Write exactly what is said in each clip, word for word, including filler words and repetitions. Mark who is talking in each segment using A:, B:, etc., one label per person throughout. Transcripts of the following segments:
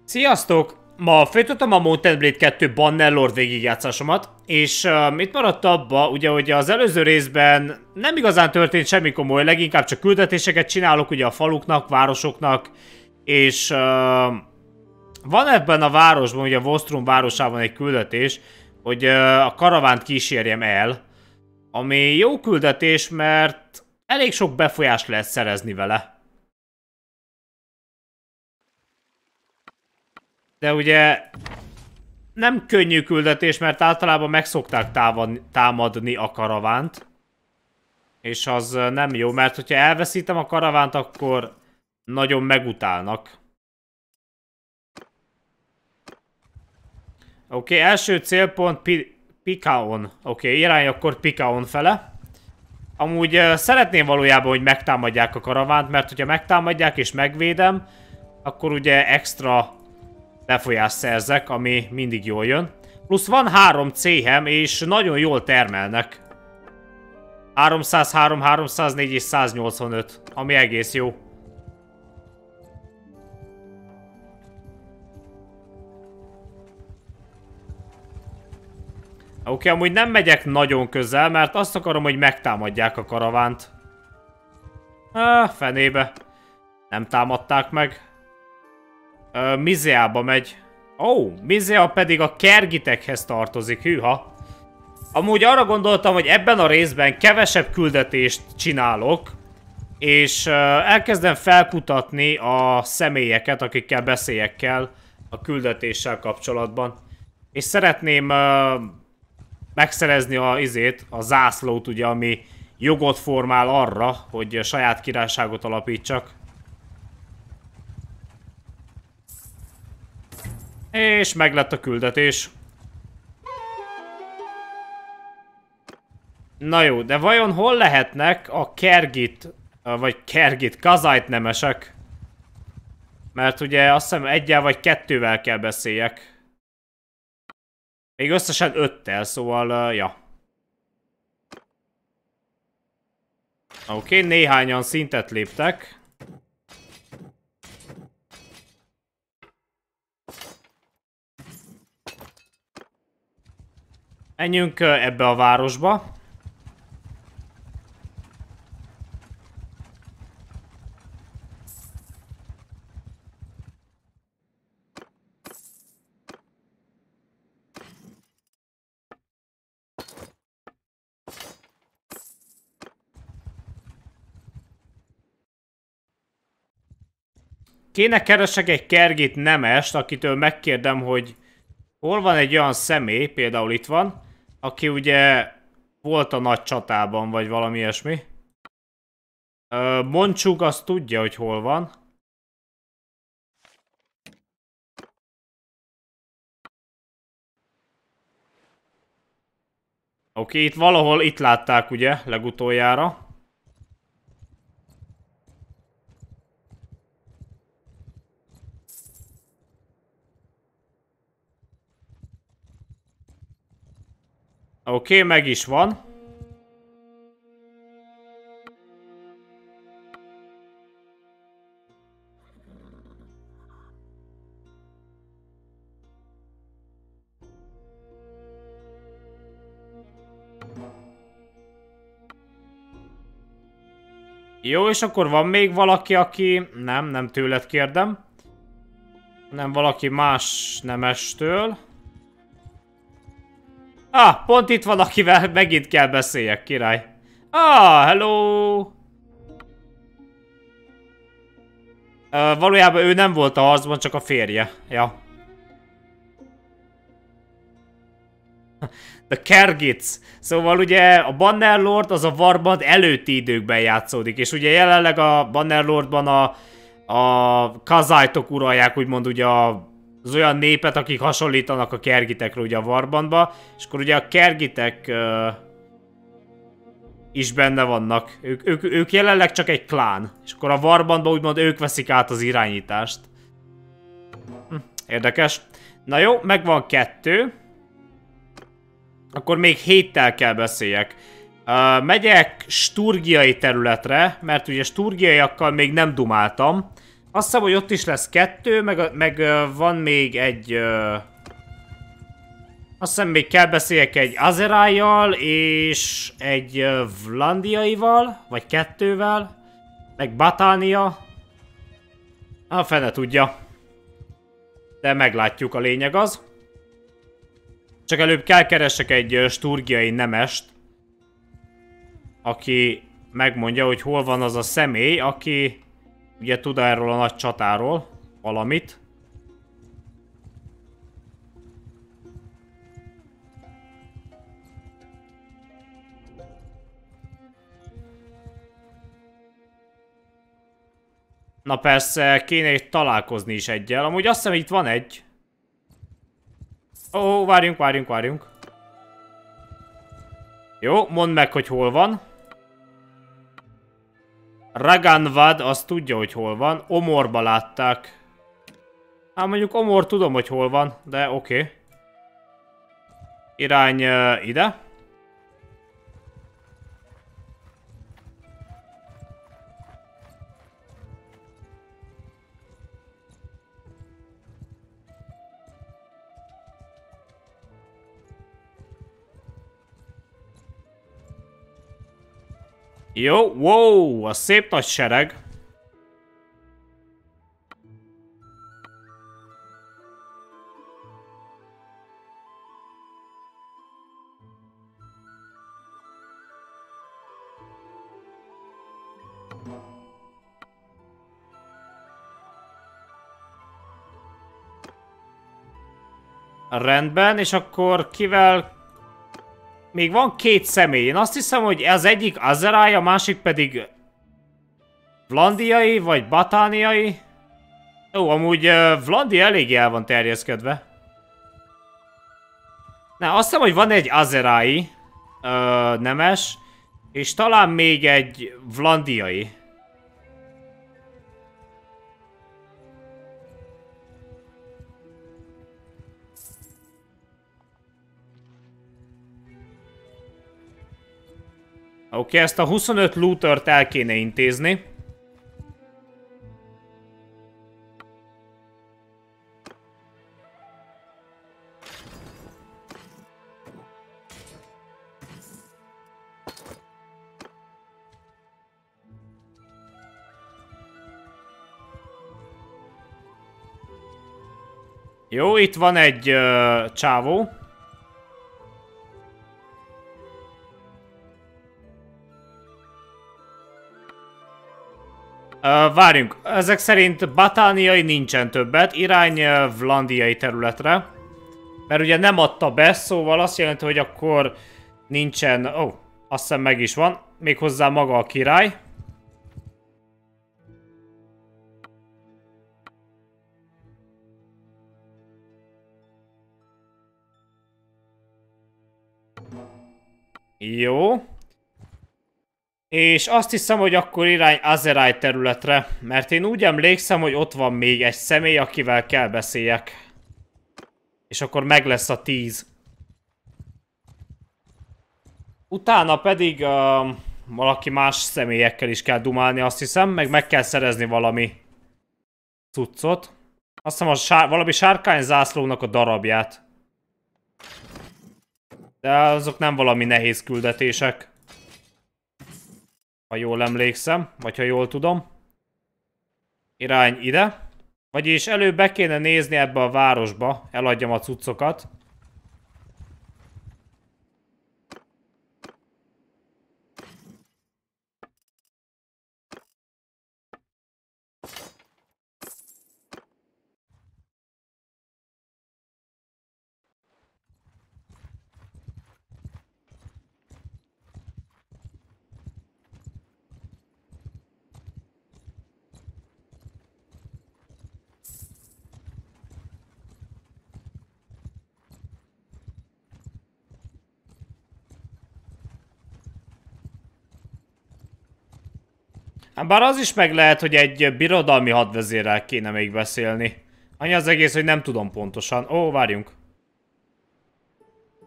A: Sziasztok! Ma folytatom a Mount & Blade kettő Bannerlord végigjátszásomat, és uh, itt maradt abba, ugye, hogy az előző részben nem igazán történt semmi komoly, leginkább csak küldetéseket csinálok ugye a faluknak, városoknak, és uh, van ebben a városban, ugye a Vostrum városában egy küldetés, hogy uh, a karavánt kísérjem el, ami jó küldetés, mert elég sok befolyást lehet szerezni vele. De ugye nem könnyű küldetés, mert általában meg szokták támadni a karavánt. És az nem jó, mert hogyha elveszítem a karavánt, akkor nagyon megutálnak. Oké, okay, első célpont Pi Pikaon. Oké, okay, irány akkor Pikaon fele. Amúgy uh, szeretném valójában, hogy megtámadják a karavánt, mert hogyha megtámadják és megvédem, akkor ugye extra befolyást szerzek, ami mindig jól jön. Plusz van három céhem, és nagyon jól termelnek. háromszázhárom, háromszáznégy és száznyolcvanöt, ami egész jó. Oké, okay, amúgy nem megyek nagyon közel, mert azt akarom, hogy megtámadják a karavánt. Ah, fenébe. Nem támadták meg. Uh, Mizeába megy. Ó, oh, Mizea pedig a kergitekhez tartozik, hűha. Amúgy arra gondoltam, hogy ebben a részben kevesebb küldetést csinálok, és uh, elkezdem felkutatni a személyeket, akikkel beszéljek kell a küldetéssel kapcsolatban. És szeretném uh, megszerezni a izét, a zászlót, ugye, ami jogot formál arra, hogy saját királyságot alapítsak. És meglett a küldetés. Na jó, de vajon hol lehetnek a Kergit, vagy Kergit, Kazait nemesek? Mert ugye azt hiszem egyel vagy kettővel kell beszéljek. Még összesen öttel, szóval, uh, ja. Oké, okay, néhányan szintet léptek. Menjünk ebbe a városba. Kéne keresek egy Kergit nemest, akitől megkérdem, hogy hol van egy olyan személy, például itt van, aki ugye volt a nagy csatában, vagy valami ilyesmi. Moncsuk azt tudja, hogy hol van. Oké, itt valahol itt látták ugye, legutoljára. Oké, okay, meg is van. Jó, és akkor van még valaki, aki... Nem, nem tőled kérdem. Nem valaki más nemestől. Ah, pont itt van, akivel megint kell beszéljek, király. Ah, hello! Uh, valójában ő nem volt a harcban, csak a férje. Ja. The Kergits. Szóval ugye a Bannerlord az a Warband előtti időkben játszódik, és ugye jelenleg a Bannerlordban a, a Kazaitok uralják, úgymond ugye a az olyan népet, akik hasonlítanak a Kergitekre ugye a Warbandba, és akkor ugye a Kergitek uh, is benne vannak. Ők, ők, ők jelenleg csak egy klán, és akkor a Warbandba úgymond ők veszik át az irányítást. Hm, érdekes. Na jó, megvan kettő. Akkor még héttel kell beszéljek. Uh, megyek sturgiai területre, mert ugye sturgiaiakkal még nem dumáltam. Azt hiszem, hogy ott is lesz kettő, meg, meg van még egy... Uh, azt hiszem, még kell beszéljek egy Azerájjal és egy uh, Vlandiaival, vagy kettővel, meg Batánia. A fene tudja. De meglátjuk, a lényeg az. Csak előbb kell keressek egy uh, sturgiai nemest, aki megmondja, hogy hol van az a személy, aki ugye tud erről a nagy csatáról valamit. Na persze, kéne itt találkozni is egyel. Amúgy azt hiszem, itt van egy. Ó, várjunk, várjunk, várjunk. Jó, mondd meg, hogy hol van. Raganvad, azt tudja, hogy hol van. Omorba látták. Hát mondjuk Omor tudom, hogy hol van, de oké. Okay. Irány uh, ide. Jó, wow, a szép nagy sereg. Rendben, és akkor kivel... Még van két személy. Én azt hiszem, hogy az egyik Azerály, a másik pedig Vlandiai, vagy Batániai. Ó, amúgy uh, Vlandia elég el van terjeszkedve. Na, azt hiszem, hogy van egy Azerái uh, nemes, és talán még egy Vlandiai. Oké, okay, ezt a huszonöt lootert el kéne intézni. Jó, itt van egy uh, csávó. Uh, várjunk, ezek szerint Batániai nincsen többet, irány uh, Vlandiai területre. Mert ugye nem adta be, szóval azt jelenti, hogy akkor nincsen... Ó, oh, azt hiszem meg is van, méghozzá maga a király. Jó. És azt hiszem, hogy akkor irány Azerály területre, mert én úgy emlékszem, hogy ott van még egy személy, akivel kell beszéljek. És akkor meg lesz a tíz. Utána pedig uh, valaki más személyekkel is kell dumálni, azt hiszem, meg meg kell szerezni valami cuccot. Azt hiszem, a sár valami sárkányzászlónak a darabját. De azok nem valami nehéz küldetések. Ha jól emlékszem, vagy ha jól tudom. Irány ide. Vagyis előbb be kéne nézni ebbe a városba, eladjam a cuccokat. Bár az is meg lehet, hogy egy birodalmi hadvezérrel kéne még beszélni. Annyi az egész, hogy nem tudom pontosan. Ó, várjunk.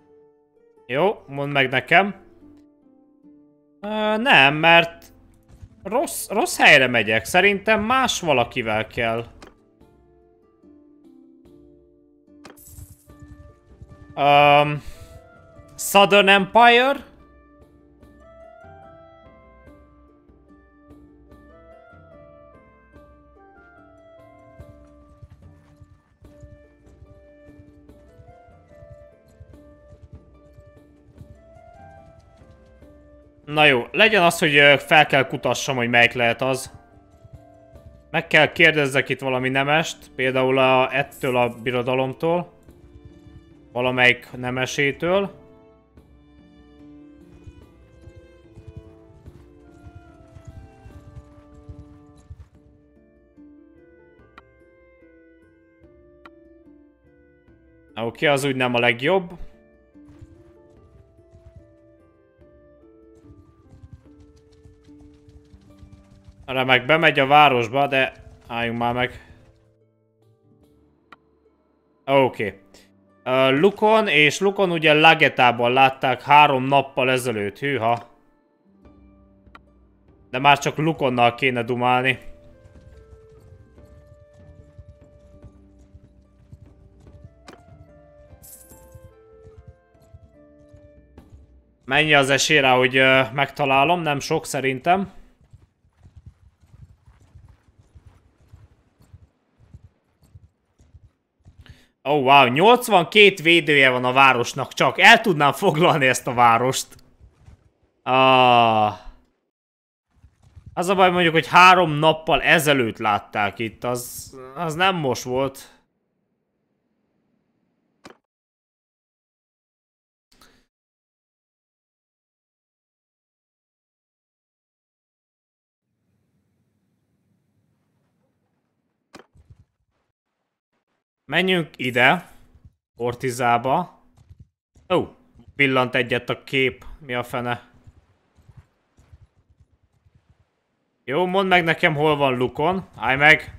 A: Jó, mondd meg nekem. Uh, nem, mert Rossz, rossz helyre megyek. Szerintem más valakivel kell. Um, Southern Empire? Na jó, legyen az, hogy fel kell kutassam, hogy melyik lehet az. Meg kell kérdezzek itt valami nemest, például a, ettől a birodalomtól. Valamelyik nemesétől. Oké, okay, az úgy nem a legjobb. Remek, bemegy a városba, de álljunk már meg. Oké. Okay. Uh, Lukon és Lukon ugye Lagetában látták három nappal ezelőtt, hűha. De már csak Lukonnal kéne dumálni. Mennyi az esély rá, hogy uh, megtalálom? Nem sok szerintem. Oh wow, nyolcvankét védője van a városnak, csak el tudnám foglalni ezt a várost. Ah. Az a baj mondjuk, hogy három nappal ezelőtt látták itt, az, az nem most volt. Menjünk ide, Ortizába. Ó, oh, pillant egyet a kép, mi a fene. Jó, mondd meg nekem, hol van Lukon, állj meg.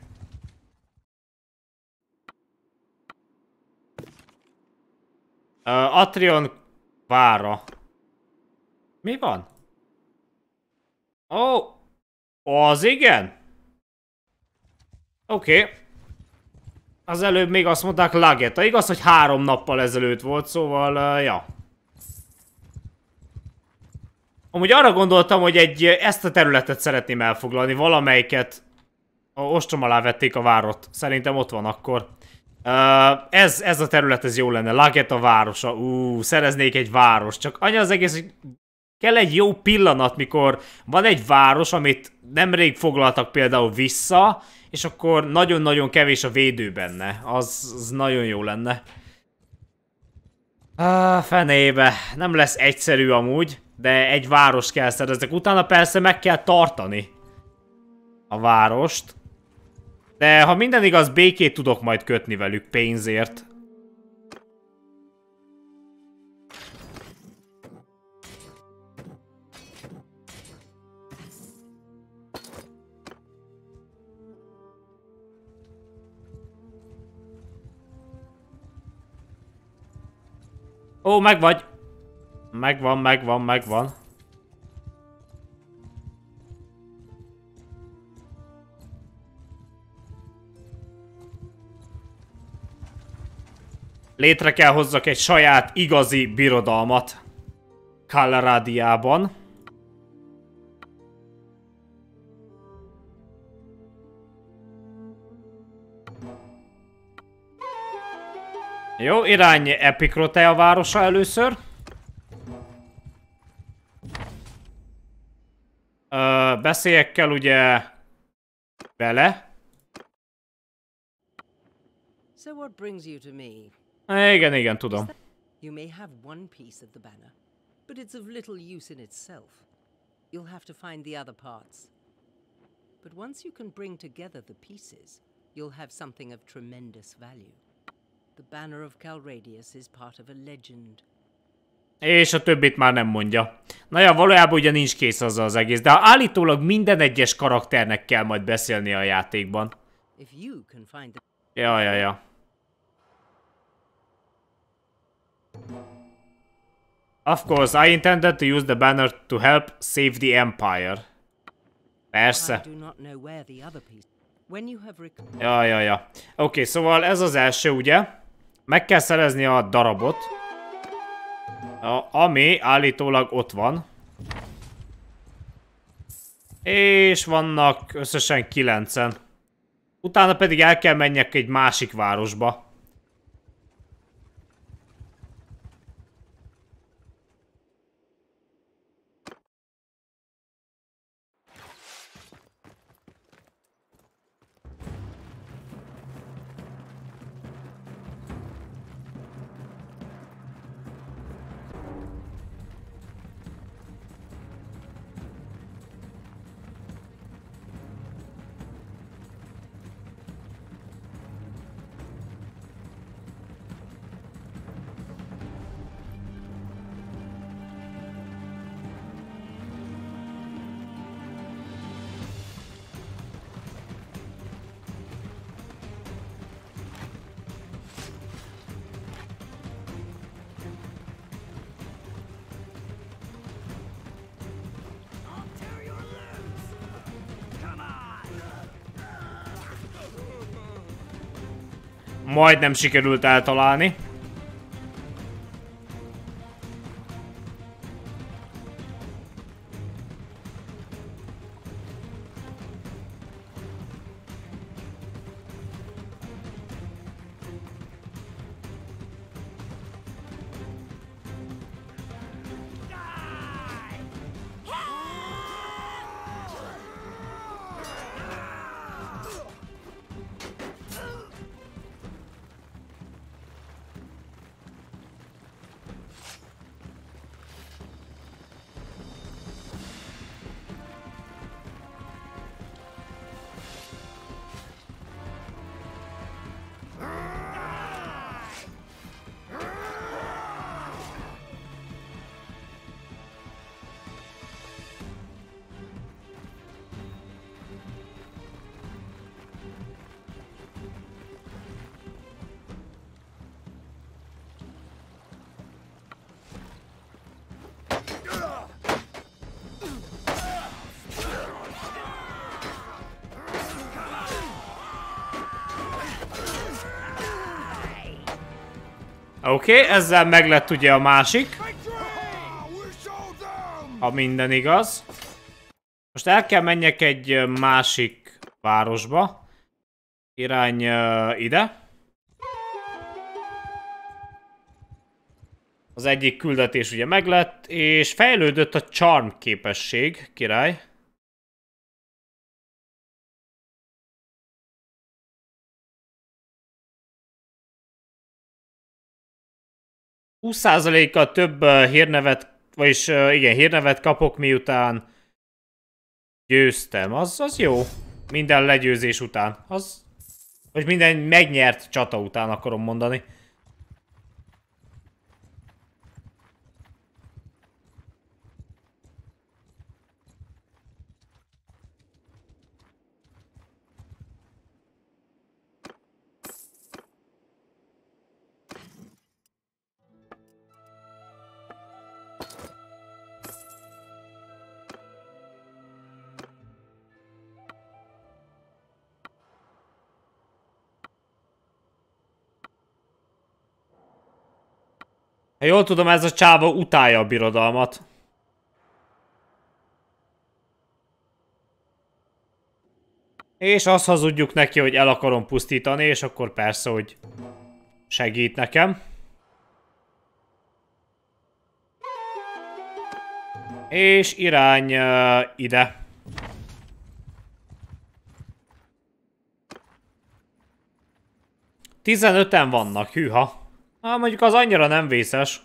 A: Uh, Atrion vára. Mi van? Ó, oh, az igen? Oké. Okay. Az előbb még azt mondták Lageta. Igaz, hogy három nappal ezelőtt volt, szóval, uh, ja. Amúgy arra gondoltam, hogy egy, ezt a területet szeretném elfoglalni, valamelyiket. A ostrom alá vették a várot. Szerintem ott van akkor. Uh, ez, ez a terület, ez jó lenne. Lageta városa. Ú, uh, szereznék egy város. Csak anya az egész, hogy kell egy jó pillanat, mikor van egy város, amit nemrég foglaltak például vissza, és akkor nagyon-nagyon kevés a védő benne. Az, az nagyon jó lenne. Ah, fenébe. Nem lesz egyszerű amúgy, de egy várost kell szereznek. Utána persze meg kell tartani a várost. De ha minden igaz, békét tudok majd kötni velük pénzért. Ó, megvagy. Megvan, megvan, megvan. Létre kell hozzak egy saját igazi birodalmat Kalradiában. Jó, irány Epikrotea városa először. Ö, beszéljek kell ugye vele.
B: So what brings you to me?
A: Igen, igen, tudom.
B: You may have one piece of the banner, but it's of little use in itself. You'll have to find the other parts. But once you can bring together the pieces, you'll have something of tremendous value. The banner of Calradius is part of a legend.
A: És a többit már nem mondja. Na ja, valójában ugye nincs kész azzal az egész, de állítólag minden egyes karakternek kell majd beszélni a játékban.
B: If you can find the...
A: Ja, ja, ja. Of course, I intended to use the banner to help save the Empire. Persze.
B: I do not know where the other piece. When you have rec-
A: Ja, ja, ja. Oké, okay, szóval ez az első, ugye? Meg kell szerezni a darabot. A, ami állítólag ott van. És vannak összesen kilencen. Utána pedig el kell menjek egy másik városba. Majdnem sikerült eltalálni. Oké, okay, ezzel meg lett ugye a másik. Ha minden igaz. Most el kell menjek egy másik városba. Irány uh, ide. Az egyik küldetés ugye meglett, és fejlődött a charm képesség, király. húsz százalékkal több uh, hírnevet, vagyis uh, igen, hírnevet kapok, miután győztem. Az, az jó. Minden legyőzés után. Az, vagy minden megnyert csata után akarom mondani. Ha jól tudom, ez a csáva utálja a birodalmat. És azt hazudjuk neki, hogy el akarom pusztítani, és akkor persze, hogy segít nekem. És irány uh, ide. tizenöten vannak, hűha. Hát mondjuk az annyira nem vészes.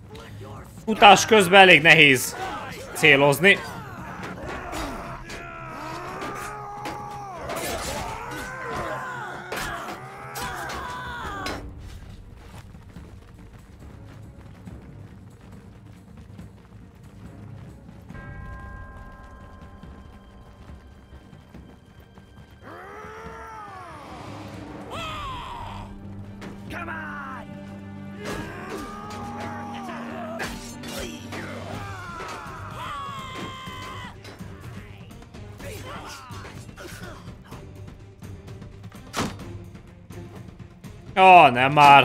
A: Futás közben elég nehéz célozni. Ó, nem már.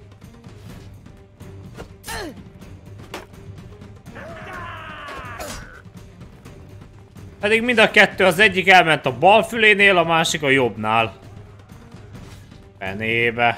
A: Pedig mind a kettő, az egyik elment a bal fülénél, a másik a jobbnál. Fenébe.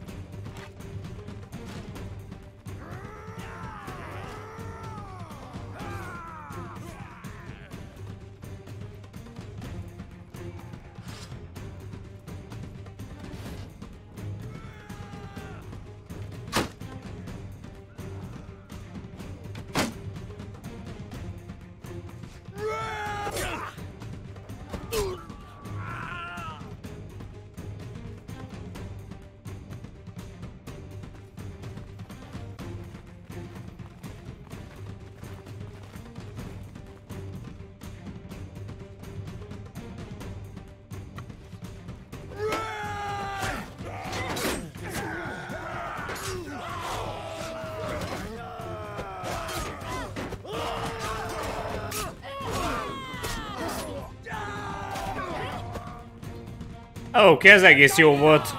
A: Oké, okay, ez egész jó volt.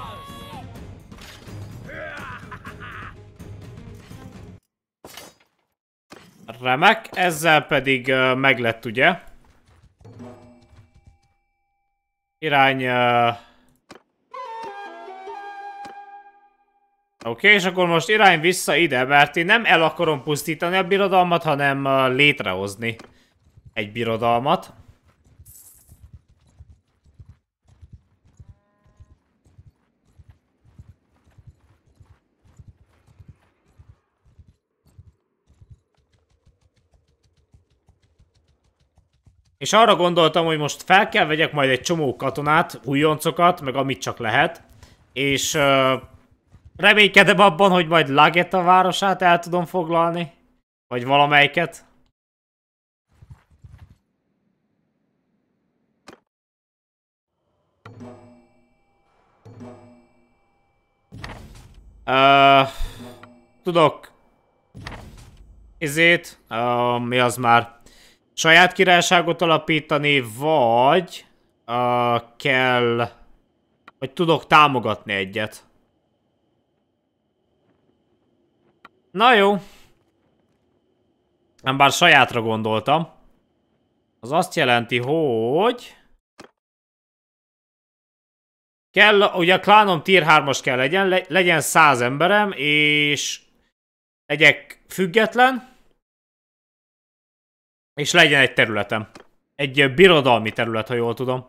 A: Remek, ezzel pedig uh, meglett, ugye? Irány... Uh... Oké, okay, és akkor most irány vissza ide, mert én nem el akarom pusztítani a birodalmat, hanem uh, létrehozni egy birodalmat. És arra gondoltam, hogy most fel kell vegyek majd egy csomó katonát, újoncokat, meg amit csak lehet. És uh, reménykedem abban, hogy majd Lagetta városát el tudom foglalni. Vagy valamelyiket. Uh, tudok. Ezért. Uh, mi az már? Saját királyságot alapítani, vagy uh, kell, vagy tudok támogatni egyet. Na jó. Nem bár sajátra gondoltam. Az azt jelenti, hogy kell, ugye a klánom tier hármas kell legyen, le, legyen száz emberem, és legyek független. És legyen egy területem. Egy birodalmi terület, ha jól tudom.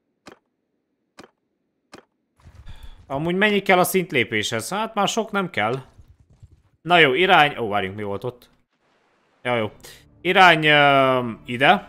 A: Amúgy mennyi kell a szintlépéshez? Hát már sok nem kell. Na jó, irány... Ó, várjunk, mi volt ott? Ja, jó. Irány uh, ide.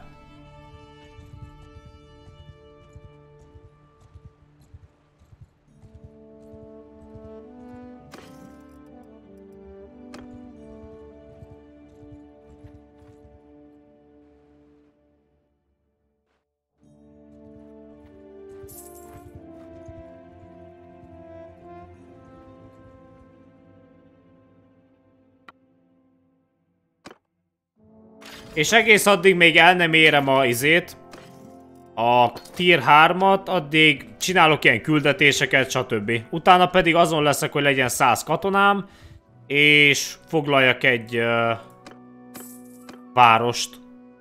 A: És egész addig még el nem érem a izét, a tier hármat, addig csinálok ilyen küldetéseket, stb. Utána pedig azon leszek, hogy legyen száz katonám, és foglaljak egy uh, várost.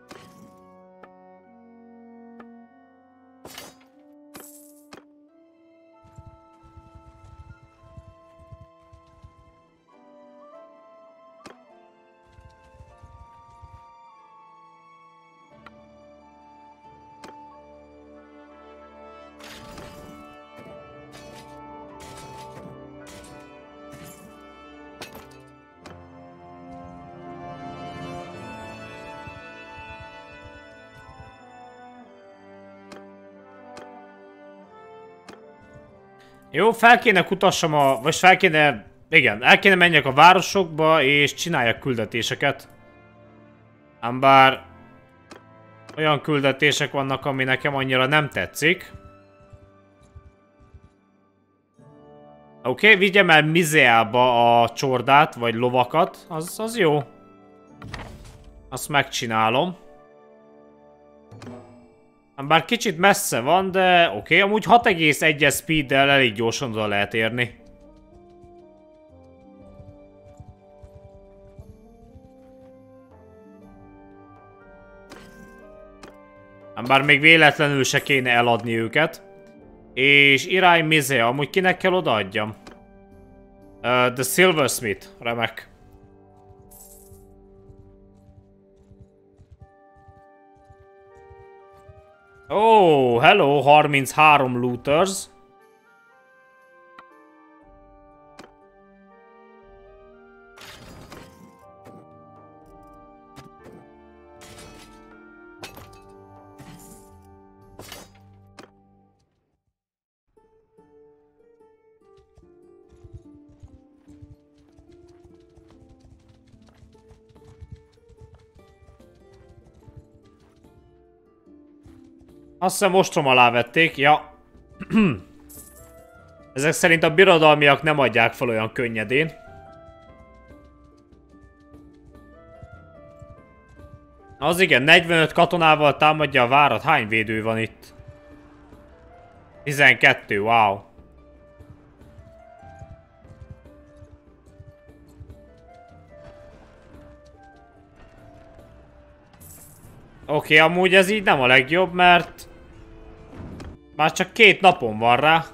A: Jó, fel kéne kutassam a... Vagy fel kéne... Igen, el kéne menjek a városokba, és csináljak küldetéseket. Ám bár... Olyan küldetések vannak, ami nekem annyira nem tetszik. Oké, okay, vigyem el Mizeába a csordát, vagy lovakat. Az, az jó. Azt megcsinálom. Bár kicsit messze van, de oké. Okay. Amúgy hat egész egyes speeddel elég gyorsan oda lehet érni. Bár még véletlenül se kéne eladni őket. És irány Mizea, amúgy kinek kell odaadjam? Uh, The Silversmith, remek. Oh, hello, harminchárom looters. Azt hiszem ostrom alá vették, ja. Ezek szerint a birodalmiak nem adják fel olyan könnyedén. Az igen, negyvenöt katonával támadja a várat. Hány védő van itt? tizenkettő, wow. Oké, okay, amúgy ez így nem a legjobb, mert már csak két napon van rá.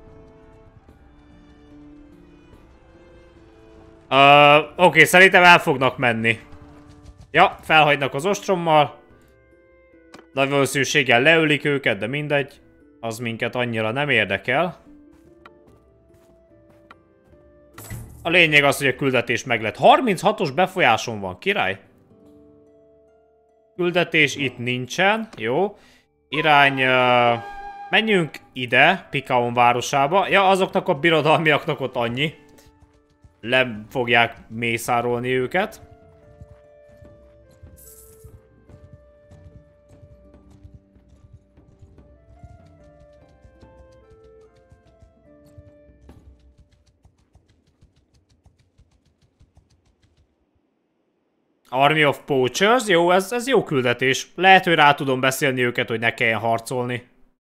A: Uh, Oké, okay, szerintem el fognak menni. Ja, felhagynak az ostrommal. Nagy valószínűséggel leülik őket, de mindegy. Az minket annyira nem érdekel. A lényeg az, hogy a küldetés meg lett. harminchatos befolyásom van, király. Küldetés itt nincsen, jó. Irány... Uh, menjünk ide, Pikaon városába. Ja, azoknak a birodalmiaknak ott annyi. Le fogják mészárolni őket. Army of Poachers, jó, ez, ez jó küldetés. Lehet, hogy rá tudom beszélni őket, hogy ne kelljen harcolni.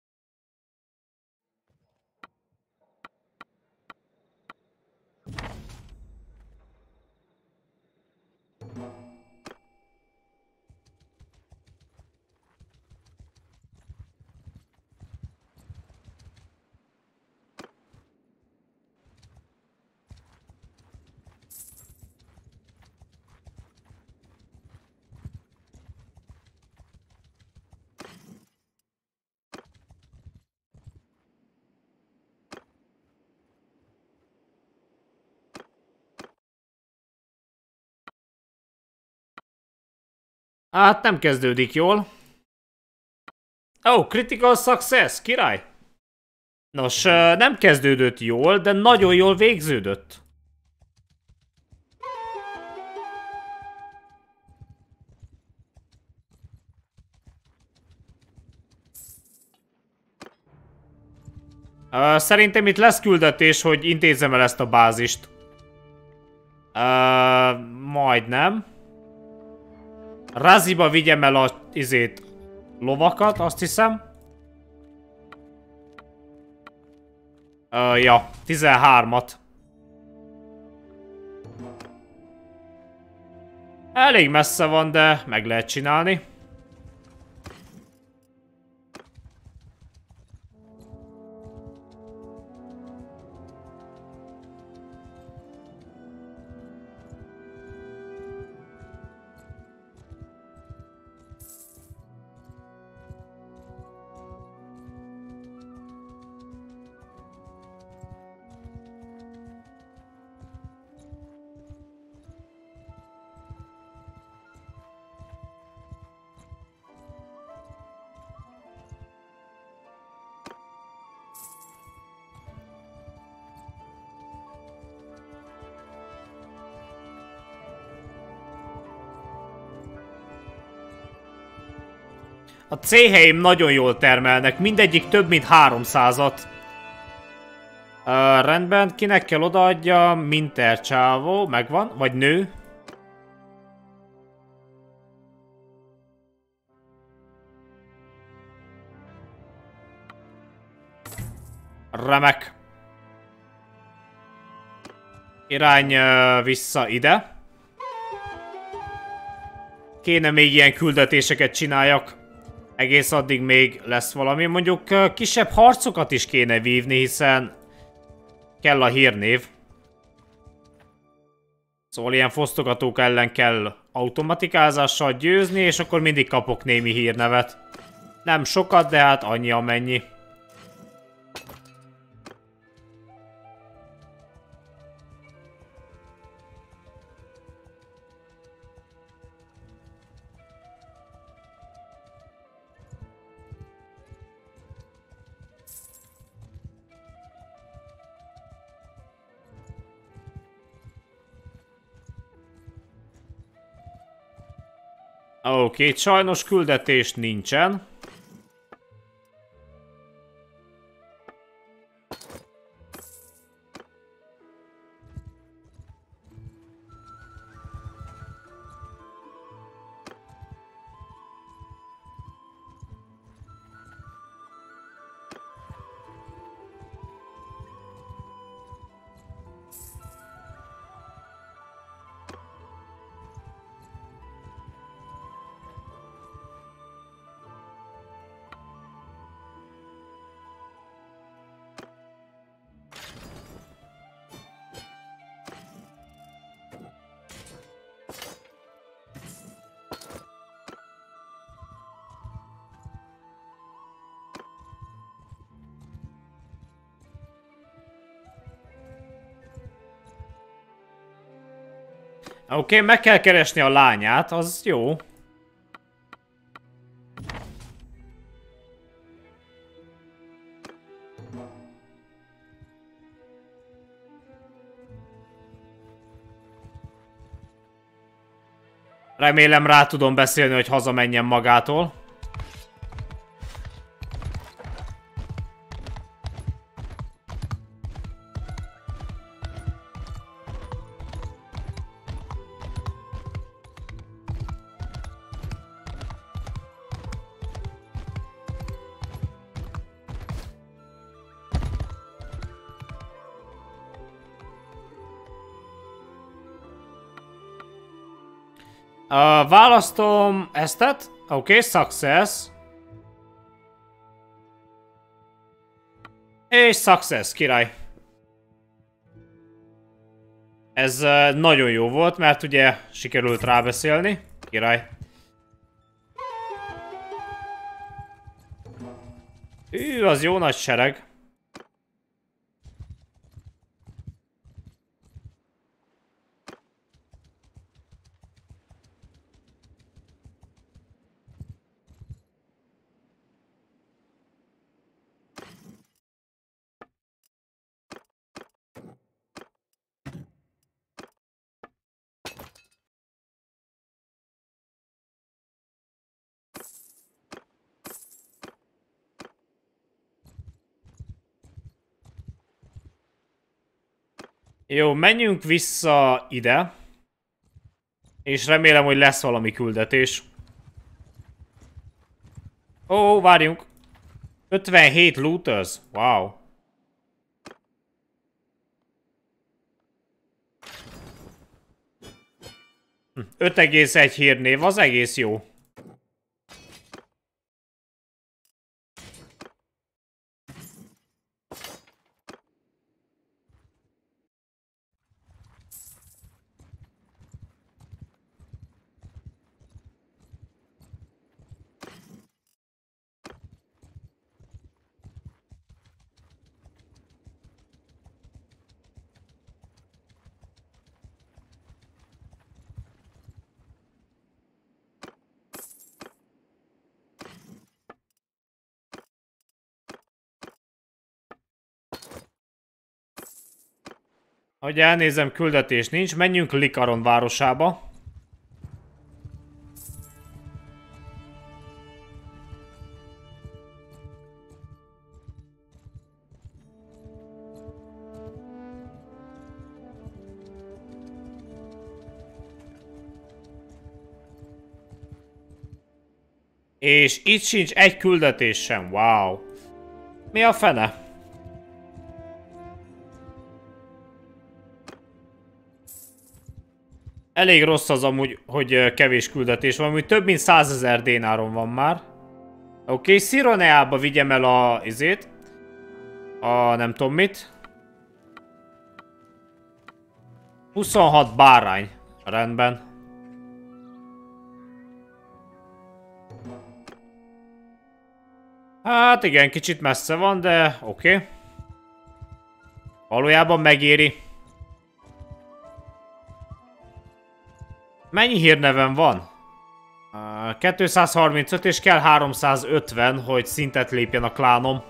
A: Hát nem kezdődik jól. Oh, critical success, király! Nos, nem kezdődött jól, de nagyon jól végződött. Uh, szerintem itt lesz küldetés, hogy intézzem el ezt a bázist. Uh, majdnem. Raziba vigyem el a izét, lovakat, azt hiszem. Uh, ja, tizenhármat. Elég messze van, de meg lehet csinálni. A céheim nagyon jól termelnek, mindegyik több mint háromszázat. Uh, rendben, kinek kell odaadja? Minter csávó, megvan? Vagy nő? Remek. Irány uh, vissza ide. Kéne még ilyen küldetéseket csináljak. Egész addig még lesz valami. Mondjuk kisebb harcokat is kéne vívni, hiszen kell a hírnév. Szóval ilyen fosztogatók ellen kell automatikázással győzni, és akkor mindig kapok némi hírnevet. Nem sokat, de hát annyi amennyi. Oké, okay, sajnos küldetés nincsen. Oké, okay, meg kell keresni a lányát, az jó. Remélem rá tudom beszélni, hogy hazamenjen magától. Uh, választom eztet. Oké, okay, success. És success, király. Ez uh, nagyon jó volt, mert ugye sikerült rábeszélni. Király. Ő, az jó nagy sereg. Jó, menjünk vissza ide. És remélem, hogy lesz valami küldetés. Ó, várjunk. ötvenhét looters. Wow. öt egész egy hírnév, az egész jó. Ahogy elnézem, küldetés nincs, menjünk Likaron városába. És itt sincs egy küldetés sem, wow. Mi a fene? Elég rossz az amúgy, hogy kevés küldetés van, amúgy több mint százezer dénáron van már. Oké, okay, Szironeába vigyem el a izét. A nem tudom mit. huszonhat bárány. Rendben. Hát igen, kicsit messze van, de oké. Okay. Valójában megéri. Mennyi hírnevem van? kétszázharmincöt és kell háromszázötven, hogy szintet lépjen a klánom.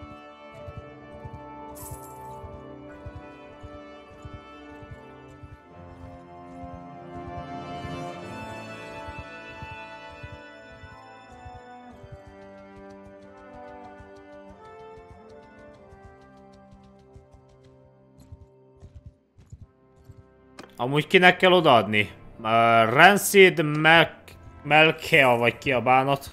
A: Amúgy kinek kell odaadni? Uh, Rancid Mel Melkea vagy ki a bánat?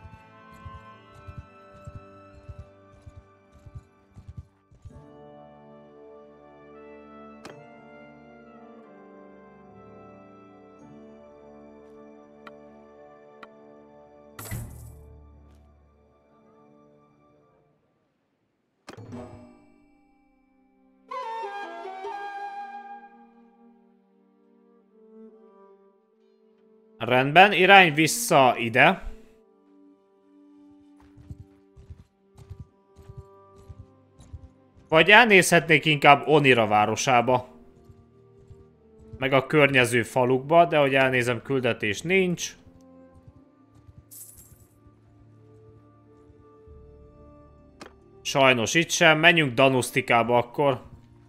A: Rendben, irány vissza ide. Vagy elnézhetnék inkább Onira városába. Meg a környező falukba, de hogy elnézem, küldetés nincs. Sajnos itt sem, menjünk Danusztikába akkor.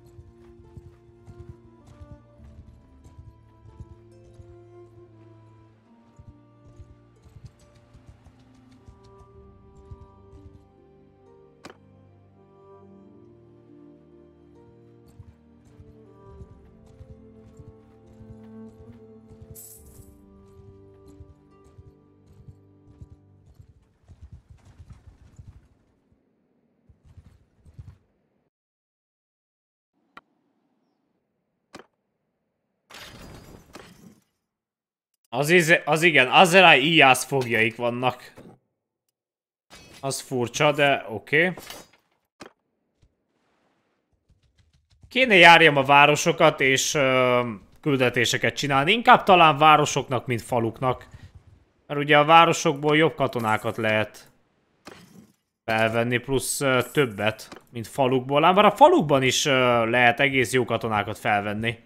A: Az, ize, az igen, Azerai Ijász fogjaik vannak. Az furcsa, de oké. Okay. Kéne járjam a városokat és uh, küldetéseket csinálni. Inkább talán városoknak, mint faluknak. Mert ugye a városokból jobb katonákat lehet felvenni, plusz uh, többet, mint falukból. Ám bár a falukban is uh, lehet egész jó katonákat felvenni.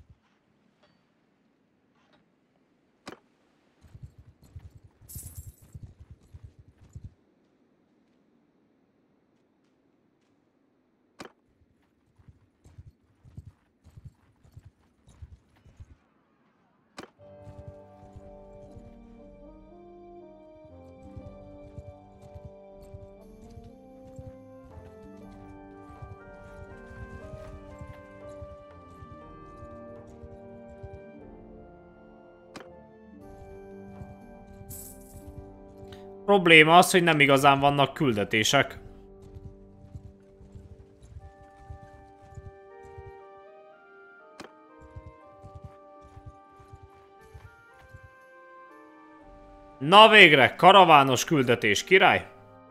A: Probléma az, hogy nem igazán vannak küldetések. Na végre, karavános küldetés, király!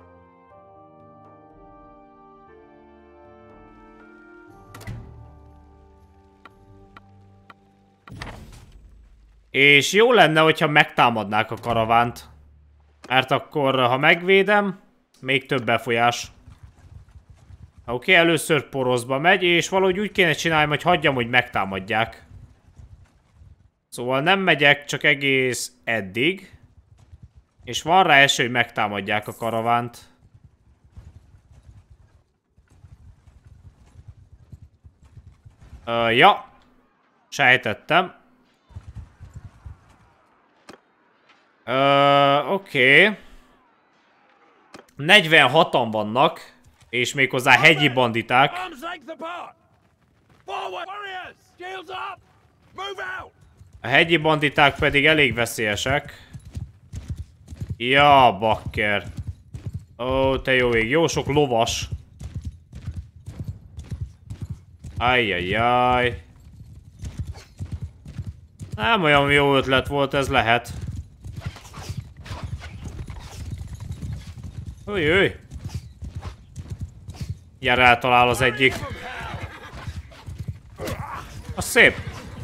A: És jó lenne, hogyha megtámadnák a karavánt. Mert akkor, ha megvédem, még több befolyás. Oké, okay, először Poroszba megy, és valahogy úgy kéne csinálni, hogy hagyjam, hogy megtámadják. Szóval nem megyek, csak egész eddig. És van rá esély, hogy megtámadják a karavánt. Uh, ja. Sejtettem. Uh, Oké. Okay. negyvenhatan vannak, és méghozzá hegyi banditák. A hegyi banditák pedig elég veszélyesek. Ja, bakker. Ó, te jó ég, jó sok lovas. Ajjajjaj. Nem olyan jó ötlet volt, ez lehet. Új, új. Gyere, eltalál az egyik. Az szép.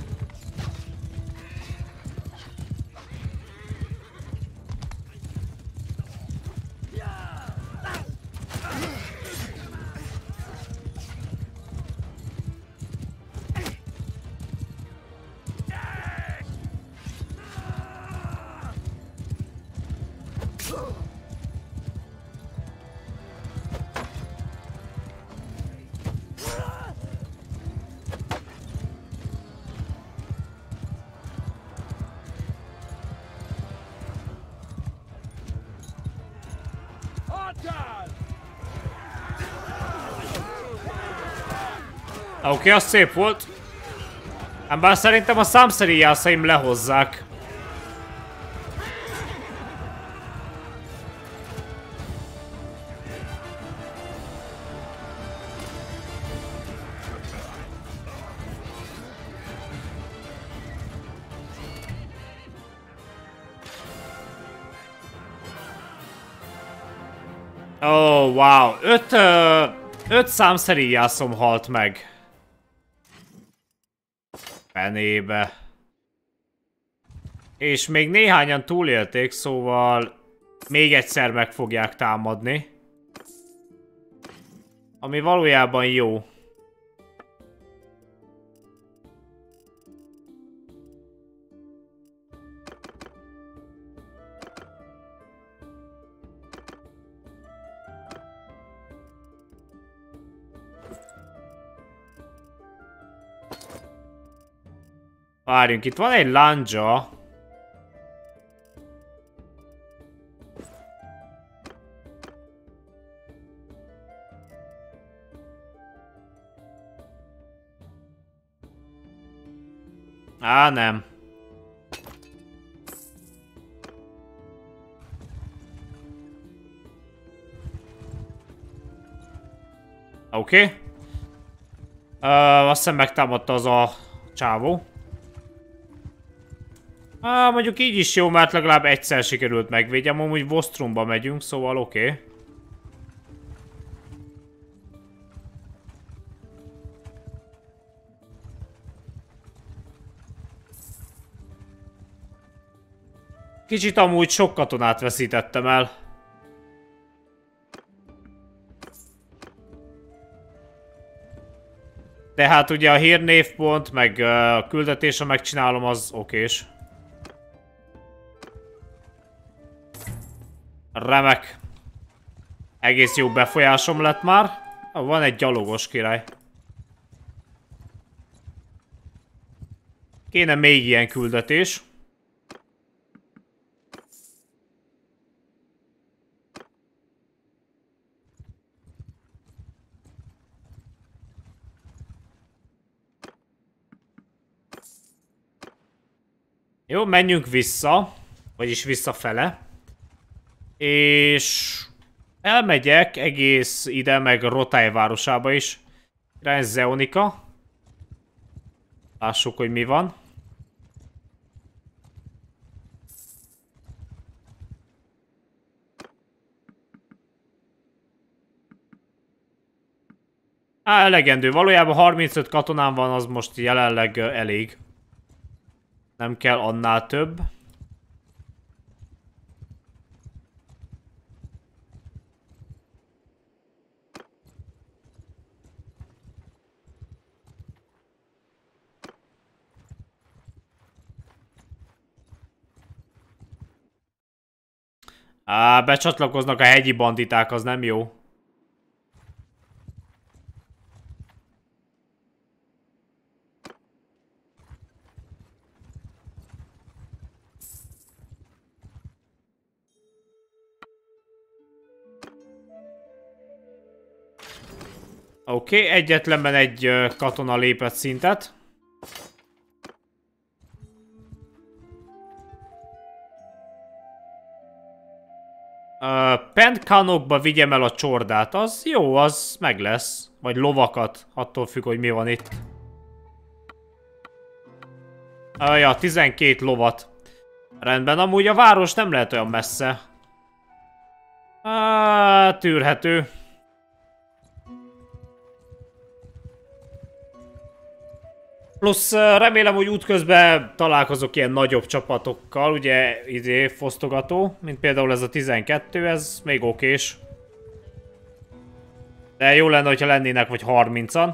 A: Oké, okay, az szép volt. Ám bár szerintem a számszeri jászaim lehozzák. Oh, wow. Öt, uh, öt számszeri jászom halt meg. Fenébe. És még néhányan túlélték, szóval még egyszer meg fogják támadni. Ami valójában jó. Várjunk, itt van egy lándzsa. Á, nem. Oké. Okay. Uh, azt hiszem megtámadta az a csávó. Ah, mondjuk így is jó, mert legalább egyszer sikerült megvédjem, amúgy Vostrumba megyünk, szóval oké. Okay. Kicsit amúgy sok katonát veszítettem el. De hát ugye a hírnévpont, meg a küldetés, ha megcsinálom, az okés. Remek. Egész jó befolyásom lett már. Van egy gyalogos király. Kéne még ilyen küldetés. Jó, menjünk vissza. Vagyis visszafele. És elmegyek egész ide, meg Rotály városába is. Irány Zeonika. Lássuk, hogy mi van. Á, elegendő. Valójában harmincöt katonám van, az most jelenleg elég. Nem kell annál több. Á, becsatlakoznak a hegyi banditák, az nem jó. Oké, okay, egyetlenben egy katona lépett szintet. Uh, Pentkanokba vigyem el a csordát, az jó, az meg lesz. Vagy lovakat, attól függ, hogy mi van itt. Uh, ja, tizenkét lovat. Rendben, amúgy a város nem lehet olyan messze. Ah, tűrhető. Plusz remélem, hogy útközben találkozok ilyen nagyobb csapatokkal, ugye izé fosztogató, mint például ez a tizenkettő, ez még okés. De jó lenne, hogyha lennének vagy harmincan.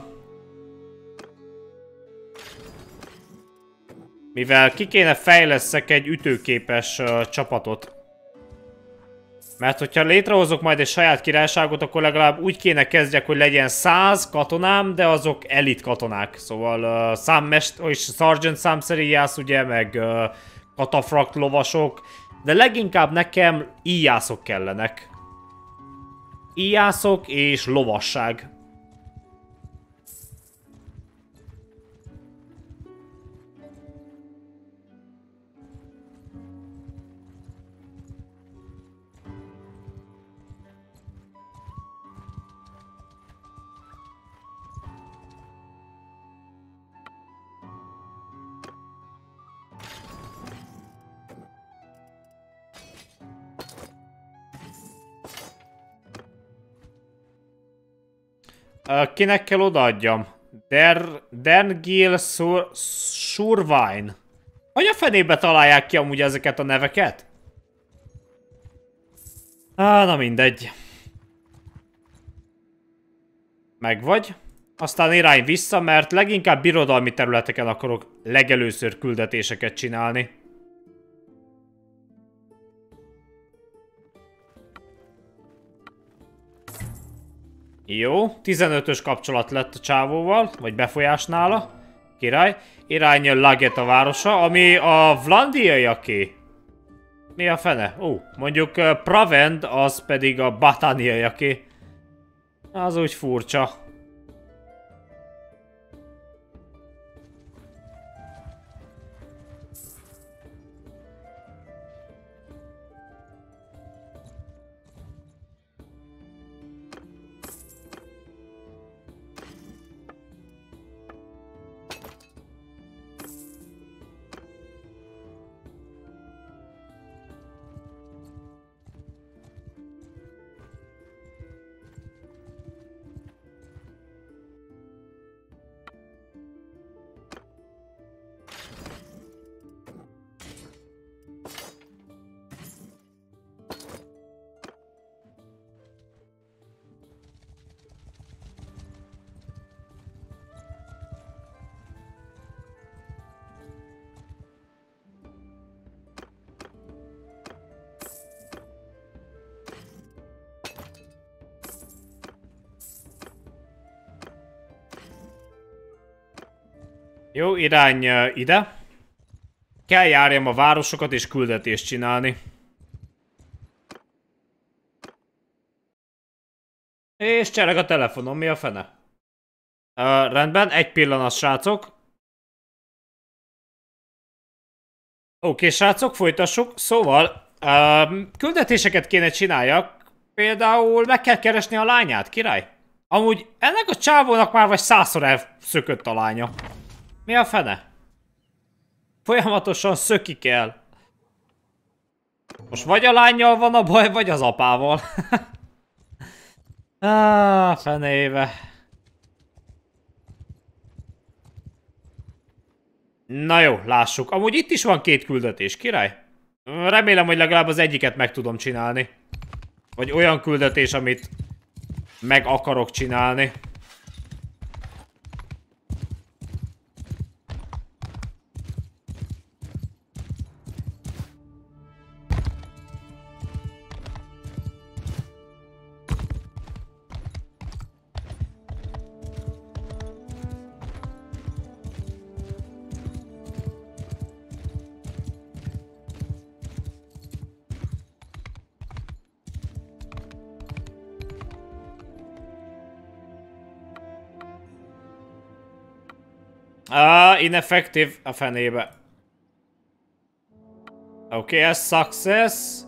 A: Mivel ki kéne fejleszek egy ütőképes uh, csapatot. Mert hogyha létrehozok majd egy saját királyságot, akkor legalább úgy kéne kezdjek, hogy legyen száz katonám, de azok elit katonák. Szóval uh, számmest, és Sergeant számszeríjász, ugye, meg uh, katafrakt lovasok. De leginkább nekem íjászok kellenek. Íjászok és lovasság. Uh, kinek kell odaadjam? Der... Dengil Sur... Survine. Hogy a fenébe találják ki amúgy ezeket a neveket? Ah, na mindegy. Megvagy. Aztán irány vissza, mert leginkább birodalmi területeken akarok legelőször küldetéseket csinálni. Jó, tizenötös kapcsolat lett a csávóval, vagy befolyás nála. Király. Irány Laget a városa, ami a Vlandiaiaké. Mi a fene? Ó, mondjuk uh, Pravend, az pedig a Batániaiaké. Az úgy furcsa. Jó, irány uh, ide. Kell járjam a városokat és küldetést csinálni. És csereg a telefonom, mi a fene? Uh, rendben, egy pillanat, srácok. Oké, srácok, folytassuk. Szóval, uh, küldetéseket kéne csináljak. Például meg kell keresni a lányát, király. Amúgy ennek a csávónak már vagy százszor elszökött a lánya. Mi a fene? Folyamatosan szökik el. Most vagy a lánnyal van a baj, vagy az apával. Ah, fenébe. Na jó, lássuk. Amúgy itt is van két küldetés, király. Remélem, hogy legalább az egyiket meg tudom csinálni. Vagy olyan küldetés, amit meg akarok csinálni. Ah, ineffective a fenébe. Oké, okay, ez success.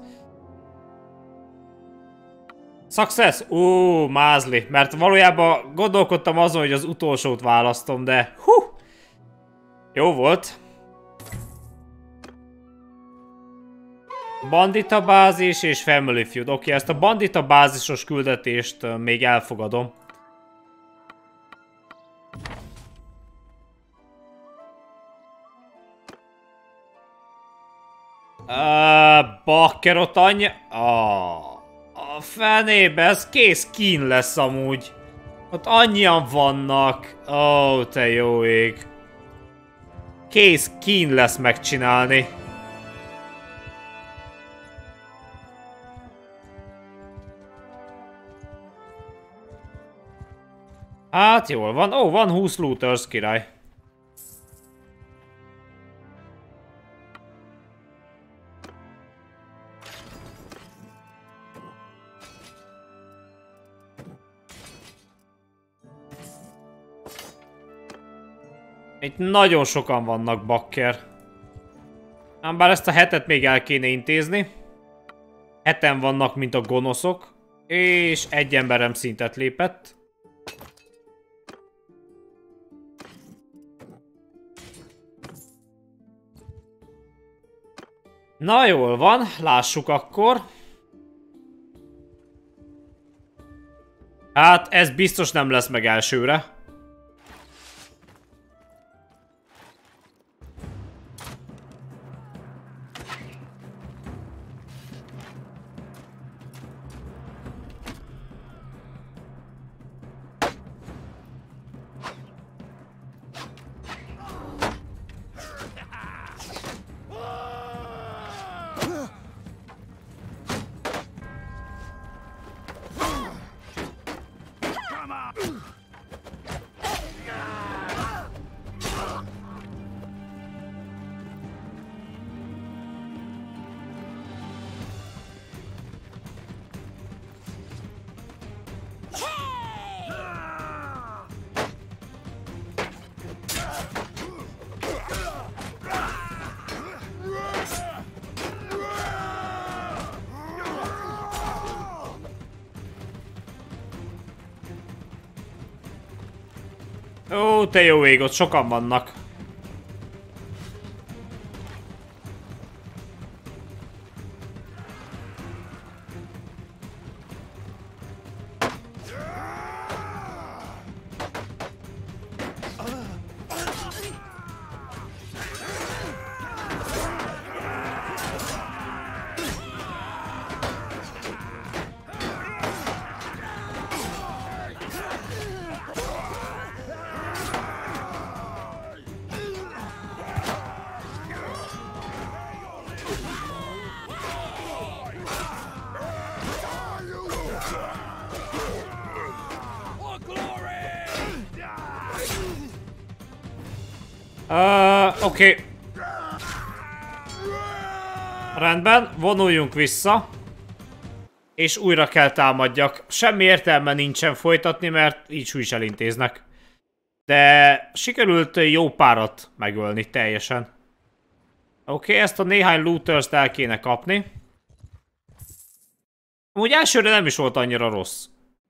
A: Success? Ú, mázli. Mert valójában gondolkodtam azon, hogy az utolsót választom, de hú, jó volt. Bandita bázis és Family Feud. Oké, ezt a bandita bázisos küldetést még elfogadom. Uh, Bakker ott anyja... Oh, a fenébe, ez kész kín lesz amúgy. Ott annyian vannak. Ó, oh, te jó ég. Kész kín lesz megcsinálni. Hát jól van. Ó, oh, van húsz looters, király. Itt nagyon sokan vannak, Bakker. Ám bár ezt a hetet még el kéne intézni. Heten vannak, mint a gonoszok. És egy emberem szintet lépett. Na jól van, lássuk akkor. Hát ez biztos nem lesz meg elsőre. Ó, te jó ég, ott sokan vannak. Uh, Oké. Okay. Rendben, vonuljunk vissza. És újra kell támadjak. Semmi értelme nincsen folytatni, mert így is elintéznek. De sikerült jó párat megölni teljesen. Oké, okay, ezt a néhány looters-t el kéne kapni. Amúgy elsőre nem is volt annyira rossz.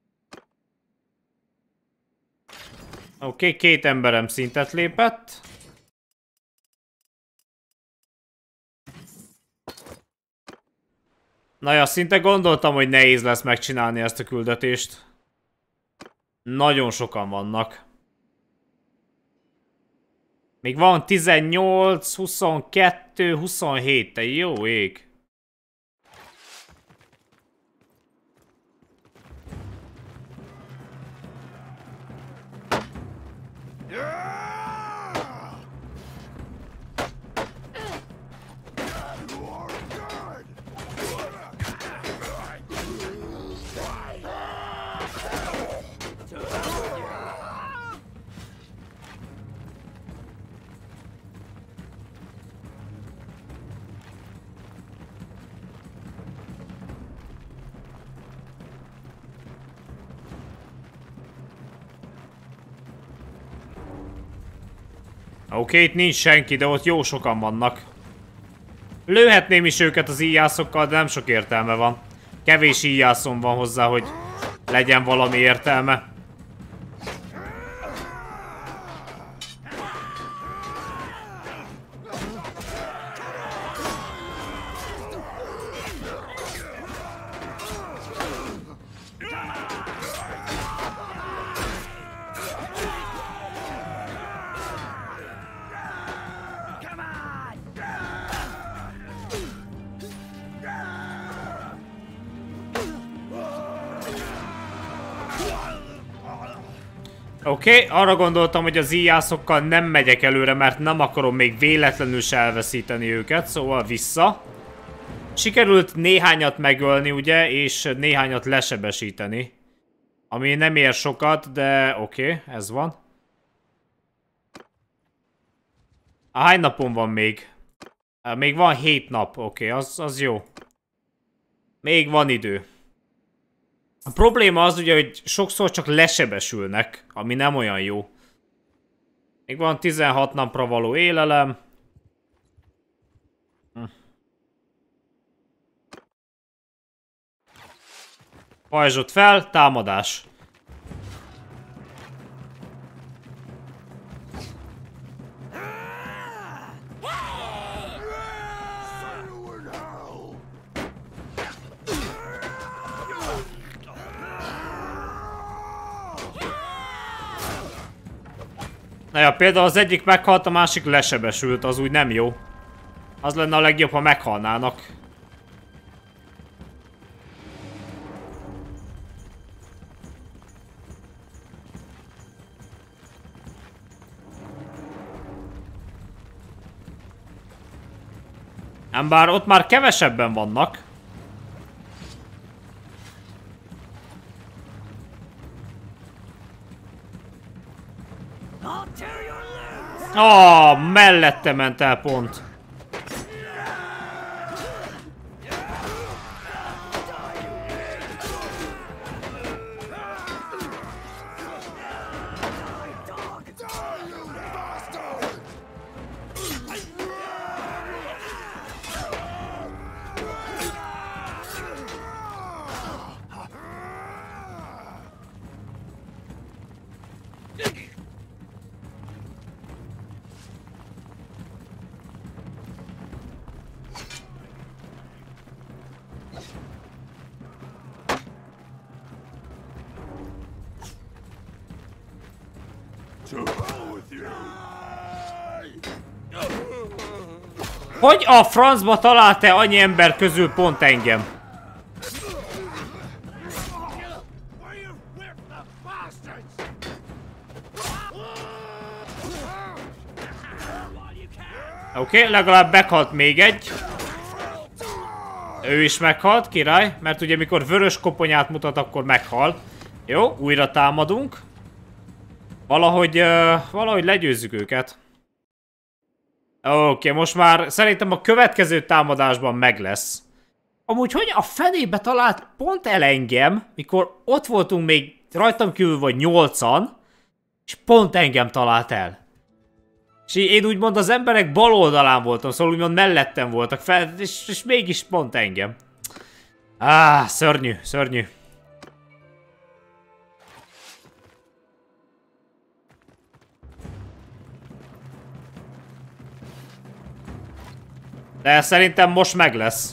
A: Oké, okay, két emberem szintet lépett. Na ja, szinte gondoltam, hogy nehéz lesz megcsinálni ezt a küldetést. Nagyon sokan vannak. Még van tizennyolc, huszonkettő, huszonhét, te jó ég. Oké, okay, itt nincs senki, de ott jó sokan vannak. Lőhetném is őket az íjászokkal, de nem sok értelme van. Kevés íjászom van hozzá, hogy legyen valami értelme. Oké, okay, arra gondoltam, hogy az íjászokkal nem megyek előre, mert nem akarom még véletlenül se elveszíteni őket, szóval vissza. Sikerült néhányat megölni, ugye, és néhányat lesebesíteni. Ami nem ér sokat, de oké, okay, ez van. Hány napon van még? Még van hét nap, oké, okay, az, az jó. Még van idő. A probléma az ugye, hogy sokszor csak lesebesülnek, ami nem olyan jó. Még van tizenhat napra való élelem. Hm. Pajzsot fel, támadás. Na ja, például az egyik meghalt, a másik lesebesült, az úgy nem jó. Az lenne a legjobb, ha meghalnának. Ám bár ott már kevesebben vannak. Ah, mellette ment el pont. Hogy a francba talált-e annyi ember közül pont engem? Oké, okay, legalább meghalt még egy. Ő is meghalt, király, mert ugye mikor vörös koponyát mutat, akkor meghal. Jó, újra támadunk. Valahogy, uh, valahogy legyőzzük őket. Oké, okay, most már szerintem a következő támadásban meg lesz. Amúgy hogy a fenébe talált pont el engem, mikor ott voltunk még rajtam kívül vagy nyolcan, és pont engem talált el. És én úgymond az emberek bal oldalán voltam, szóval úgymond mellettem voltak fel, és, és mégis pont engem. Áh, szörnyű, szörnyű. De szerintem most meg lesz.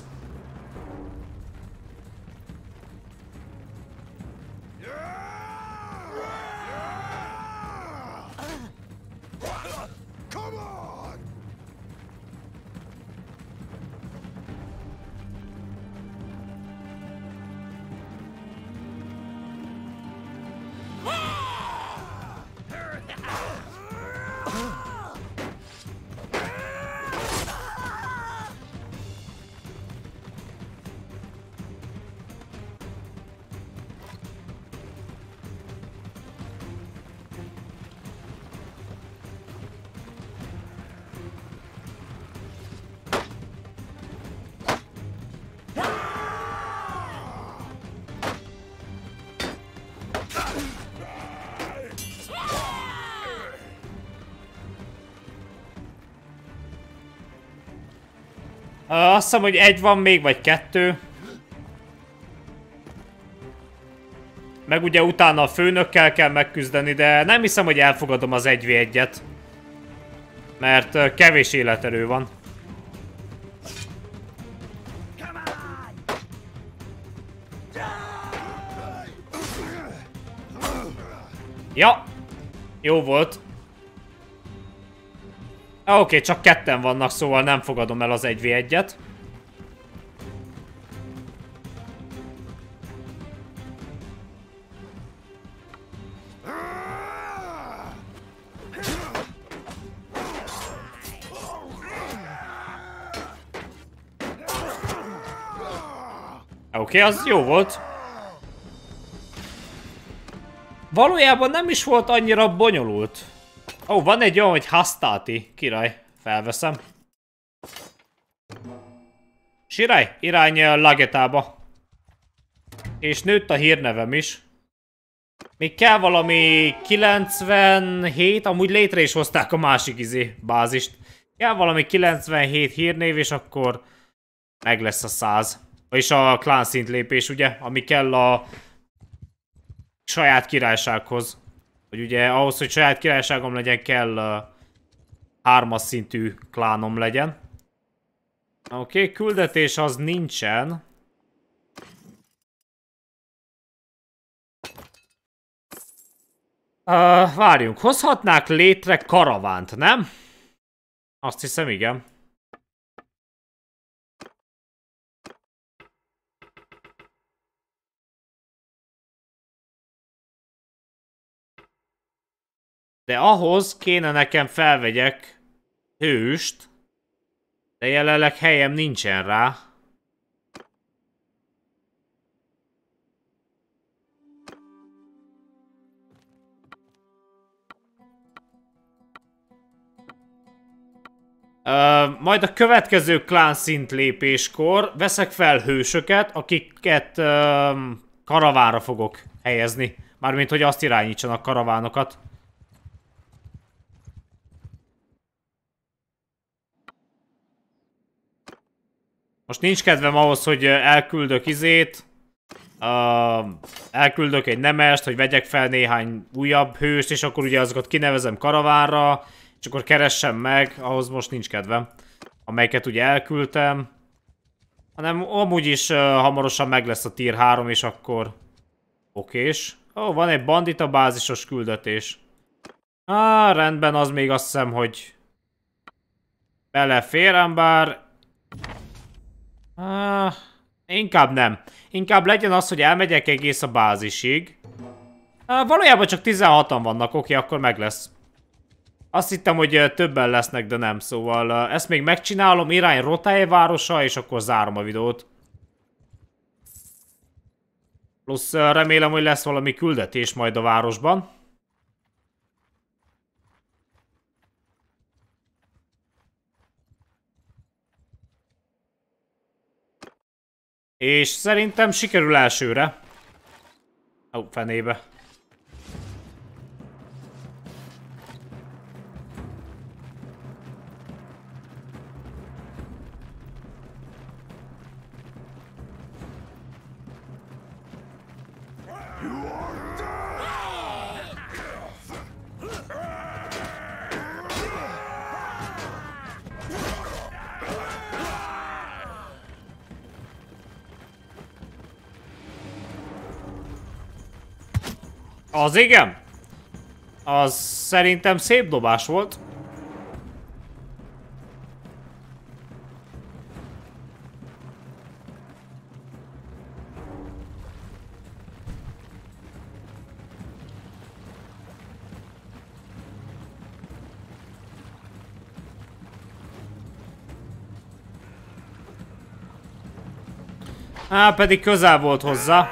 A: Azt hiszem, hogy egy van még, vagy kettő. Meg ugye utána a főnökkel kell megküzdeni, de nem hiszem, hogy elfogadom az egy vé egyet. Mert kevés életerő van. Ja! Jó volt. Oké, okay, csak ketten vannak, szóval nem fogadom el az egy vé egyet. Oké, okay, az jó volt. Valójában nem is volt annyira bonyolult. Ó, oh, van egy olyan, hogy Hastati. Király, felveszem. Sirály, irány Lagetába. És nőtt a hírnevem is. Még kell valami kilencvenhét, amúgy létre is hozták a másik izé bázist. Kell valami kilencvenhét hírnév, és akkor meg lesz a száz. És a klán szintlépés, ugye, ami kell a saját királysághoz. Hogy ugye ahhoz, hogy saját királyságom legyen, kell uh, hármas szintű klánom legyen. Oké, okay, küldetés az nincsen. Uh, várjunk, hozhatnák létre karavánt, nem? Azt hiszem, igen. De ahhoz kéne nekem felvegyek hőst, de jelenleg helyem nincsen rá. Uh, majd a következő klán szintlépéskor veszek fel hősöket, akiket uh, karavánra fogok helyezni. Mármint, hogy azt irányítsanak karavánokat. Most nincs kedvem ahhoz, hogy elküldök izét. Uh, elküldök egy nemest, hogy vegyek fel néhány újabb hőst, és akkor ugye azokat kinevezem karavánra. És akkor keressem meg, ahhoz most nincs kedvem. Amelyiket ugye elküldtem. Hanem amúgy is uh, hamarosan meg lesz a tier három, és akkor okés. Ó, oh, van egy bandita bázisos küldetés. Á, ah, rendben, az még azt hiszem, hogy belefér, ám bár... Ah, inkább nem. Inkább legyen az, hogy elmegyek egész a bázisig. Ah, valójában csak tizenhatan vannak, oké, okay, akkor meg lesz. Azt hittem, hogy többen lesznek, de nem, szóval ezt még megcsinálom, irány Rotály városa, és akkor zárom a videót. Plusz remélem, hogy lesz valami küldetés majd a városban. És szerintem sikerül elsőre. Ó, fenébe. Az igen? Az szerintem szép dobás volt. Á, pedig közel volt hozzá.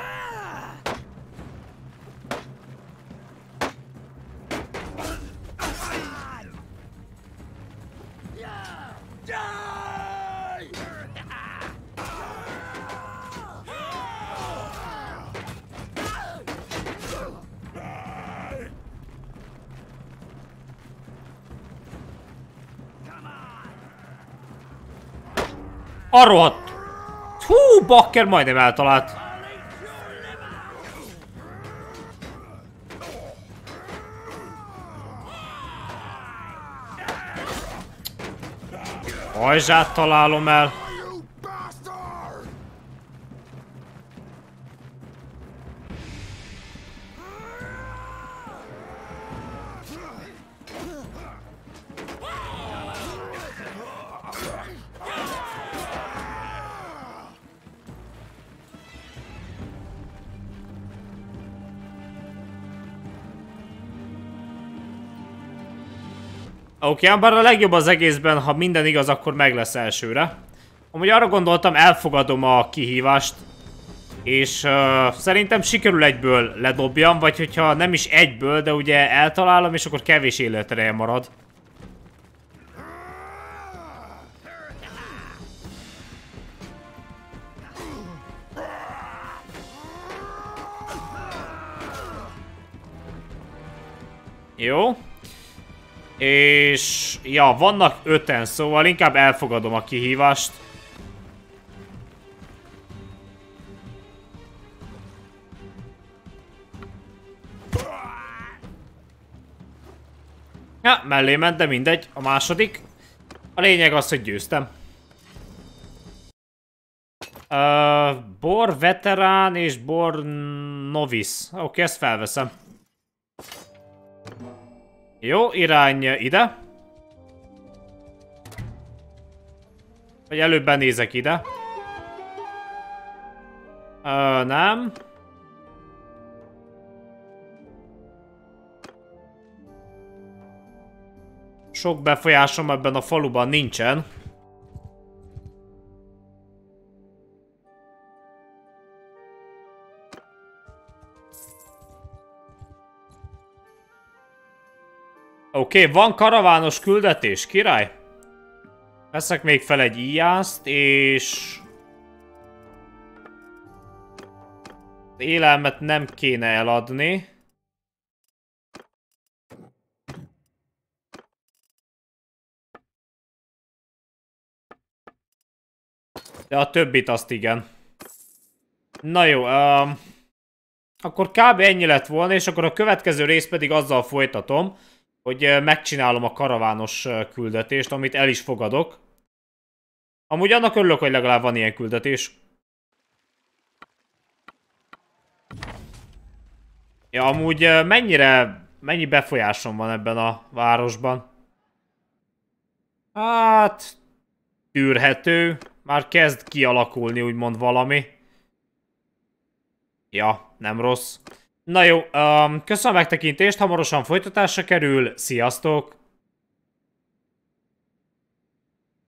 A: A rohadt! Hú, bakker majdnem eltalált. Ajzsát találom el. Oké, okay, bár a legjobb az egészben, ha minden igaz, akkor meg lesz elsőre. Amúgy arra gondoltam, elfogadom a kihívást. És uh, szerintem sikerül egyből ledobjam, vagy hogyha nem is egyből, de ugye eltalálom, és akkor kevés életereje marad. Jó. És... ja, vannak öten, szóval inkább elfogadom a kihívást. Ja, mellé ment, de mindegy. A második. A lényeg az, hogy győztem. Uh, bor veterán és bor novice. Oké, okay, ezt felveszem. Jó, irány ide. Vagy előbb benézek ide. Uh, nem. Sok befolyásom ebben a faluban nincsen. Oké, okay, van karavános küldetés, király. Veszek még fel egy íjászt, és... élelmet nem kéne eladni. De a többit azt igen. Na jó, um, akkor kb. Ennyi lett volna, és akkor a következő rész pedig azzal folytatom, hogy megcsinálom a karavános küldetést, amit el is fogadok. Amúgy annak örülök, hogy legalább van ilyen küldetés. Ja, amúgy mennyire, mennyi befolyásom van ebben a városban? Hát... tűrhető. Már kezd kialakulni, úgymond valami. Ja, nem rossz. Na jó, um, köszönöm a megtekintést, hamarosan folytatásra kerül. Sziasztok!